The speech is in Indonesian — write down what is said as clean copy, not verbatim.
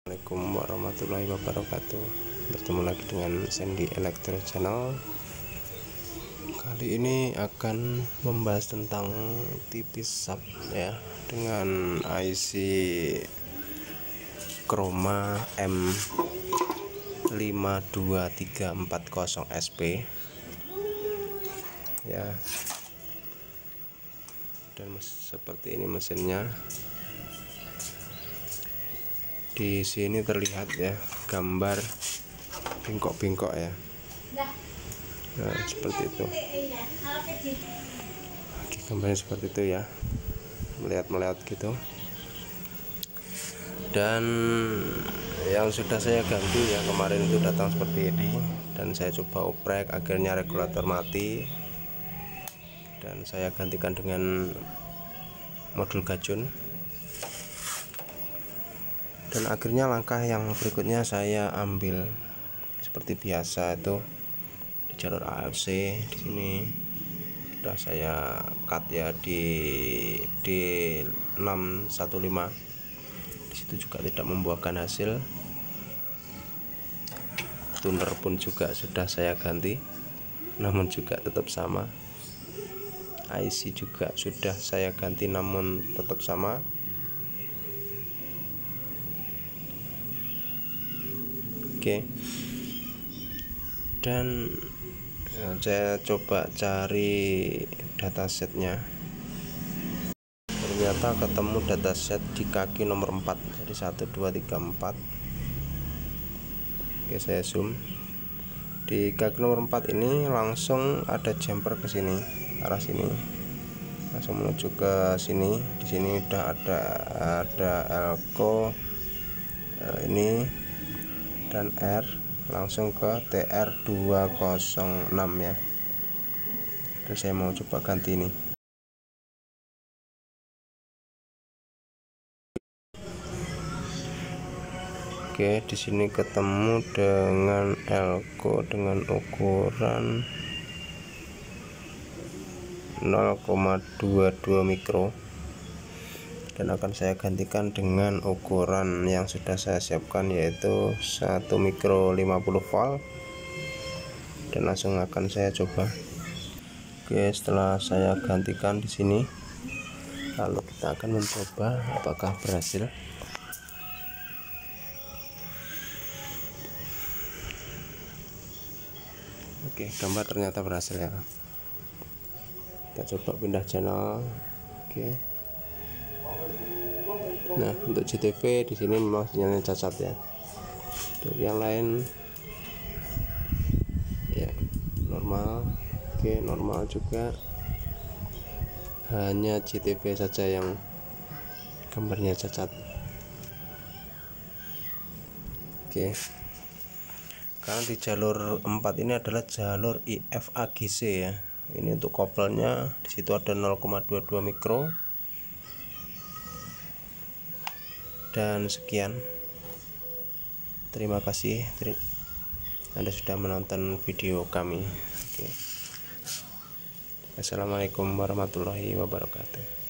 Assalamualaikum warahmatullahi wabarakatuh. Bertemu lagi dengan Sandy Electro Channel. Kali ini akan membahas tentang TV sub ya, dengan IC Chroma M52340SP ya. Dan seperti ini mesinnya. Di sini terlihat ya gambar bengkok-bengkok ya. Nah, seperti itu. Oke, gambarnya seperti itu ya. Melihat gitu. Dan yang sudah saya ganti ya, kemarin itu datang seperti ini, dan saya coba oprek, akhirnya regulator mati. Dan saya gantikan dengan modul gajun. Dan akhirnya langkah yang berikutnya saya ambil seperti biasa, itu di jalur AFC. Di sini sudah saya cut ya di D615. Di situ juga tidak membuahkan hasil. Tuner pun juga sudah saya ganti, namun juga tetap sama. IC juga sudah saya ganti, namun tetap sama. Oke. Dan saya coba cari datasetnya, ternyata ketemu dataset di kaki nomor 4. Jadi 1 2 3 4. Oke, saya zoom. Di kaki nomor 4 ini langsung ada jumper ke sini, arah sini, langsung menuju ke sini. Di sini udah ada elko ini dan R, langsung ke TR206 ya. Terus saya mau coba ganti ini. Oke, di sini ketemu dengan elko dengan ukuran 0,22 mikro, dan akan saya gantikan dengan ukuran yang sudah saya siapkan, yaitu 1 mikro 50 volt. Dan langsung akan saya coba. Oke, setelah saya gantikan di sini, lalu kita akan mencoba apakah berhasil. Oke, gambar ternyata berhasil ya. Kita coba pindah channel. Oke. Nah, untuk JTV di sini memang sinyalnya cacat ya. Untuk yang lain ya normal. Oke, normal juga. Hanya JTV saja yang gambarnya cacat. Oke. Karena di jalur 4 ini adalah jalur IFAGC ya. Ini untuk kopelnya, di situ ada 0,22 mikro. Dan sekian, terima kasih Anda sudah menonton video kami. Oke. Assalamualaikum warahmatullahi wabarakatuh.